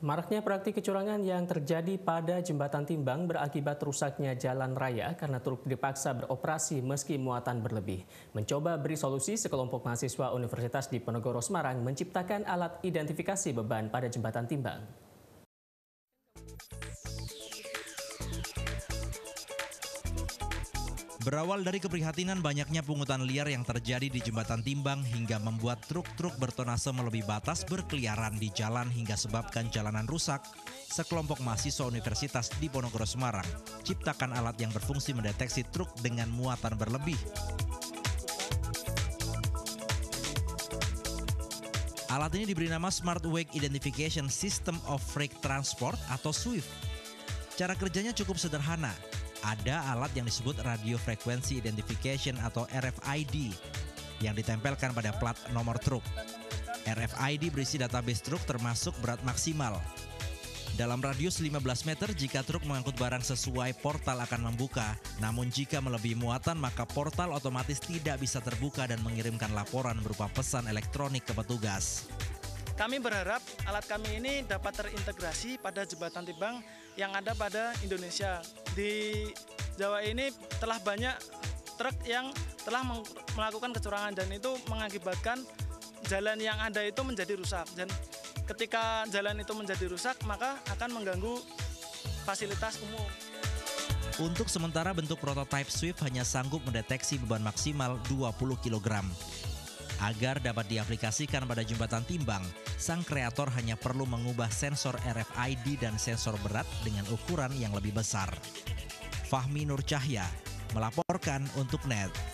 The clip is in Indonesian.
Maraknya praktik kecurangan yang terjadi pada jembatan timbang berakibat rusaknya jalan raya karena truk dipaksa beroperasi meski muatan berlebih. Mencoba beri solusi, sekelompok mahasiswa Universitas Diponegoro Semarang menciptakan alat identifikasi beban pada jembatan timbang. Berawal dari keprihatinan banyaknya pungutan liar yang terjadi di jembatan timbang hingga membuat truk-truk bertonase melebihi batas berkeliaran di jalan hingga sebabkan jalanan rusak, sekelompok mahasiswa Universitas Diponegoro Semarang ciptakan alat yang berfungsi mendeteksi truk dengan muatan berlebih. Alat ini diberi nama Smart Weight Identification System of Freight Transport atau SWIFT. Cara kerjanya cukup sederhana. Ada alat yang disebut Radio Frequency Identification atau RFID yang ditempelkan pada plat nomor truk. RFID berisi database truk termasuk berat maksimal. Dalam radius 15 meter jika truk mengangkut barang sesuai, portal akan membuka. Namun jika melebihi muatan maka portal otomatis tidak bisa terbuka dan mengirimkan laporan berupa pesan elektronik ke petugas. Kami berharap alat kami ini dapat terintegrasi pada jembatan timbang yang ada pada Indonesia. Di Jawa ini telah banyak truk yang telah melakukan kecurangan dan itu mengakibatkan jalan yang ada itu menjadi rusak. Dan ketika jalan itu menjadi rusak maka akan mengganggu fasilitas umum. Untuk sementara bentuk prototipe Swift hanya sanggup mendeteksi beban maksimal 20 kg. Agar dapat diaplikasikan pada jembatan timbang, sang kreator hanya perlu mengubah sensor RFID dan sensor berat dengan ukuran yang lebih besar. Fahmi Nur Cahya melaporkan untuk NET.